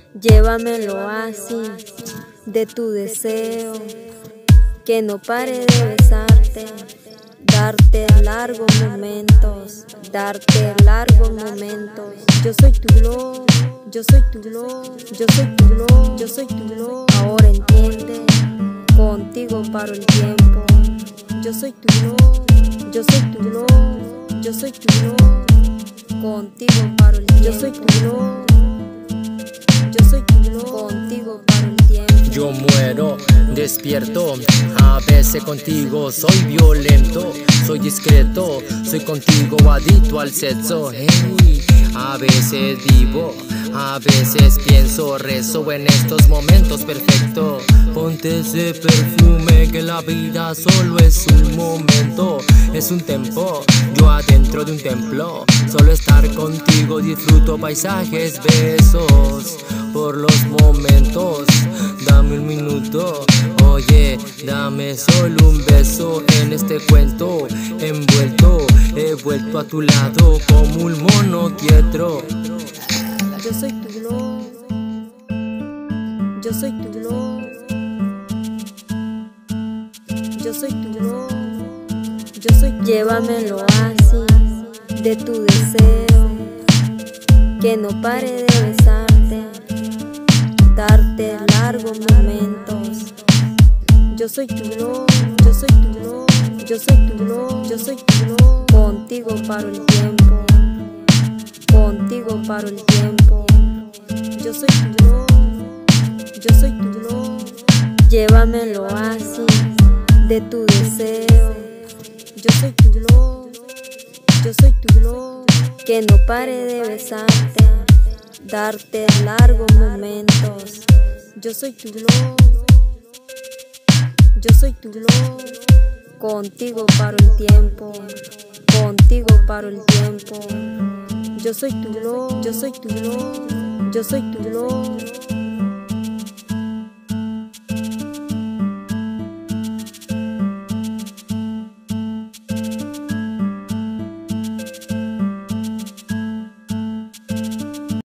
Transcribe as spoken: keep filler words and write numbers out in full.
Llévamelo así, de tu deseo, que no pare de besarte, darte largos momentos, darte largos momentos. Yo soy tu glow, yo soy tu glow, yo soy tu glow, yo soy tu glow. Ahora entiende, contigo paro el tiempo. Yo soy tu glow, yo soy tu glow, yo soy tu glow. Contigo paro el tiempo. Yo soy tu glow, yo soy tu glow. Contigo paro el tiempo. Yo muero, despierto, a veces contigo soy violento, soy discreto, soy contigo adicto al sexo. Hey, a veces vivo, a veces pienso, rezo en estos momentos perfectos. Ponte ese perfume que la vida solo es un momento, es un tempo, yo adentro de un templo. Solo estar contigo disfruto paisajes, besos, por los momentos. Dame un minuto, oye, dame solo un beso en este cuento. Envuelto, he vuelto a tu lado como un mono quieto. Yo soy tu glow, yo soy tu glow, yo soy tu glow, yo soy tu. Llévamelo así, de tu deseo, que no pare de besarte, darte largos momentos. Yo soy tu glow, yo soy tu glow, yo soy tu glow, yo soy tu glow. Contigo paro el tiempo, contigo paro el tiempo. Yo soy tu glow, yo soy tu glow. Llévamelo así, de tu deseo. Yo soy tu glow, yo soy tu glow. Que no pare de besarte, darte largos momentos. Yo soy tu glow, yo soy tu glow. Contigo paro el tiempo, contigo paro el tiempo. Yo soy tu glow, yo soy tu glow, yo soy tu glow.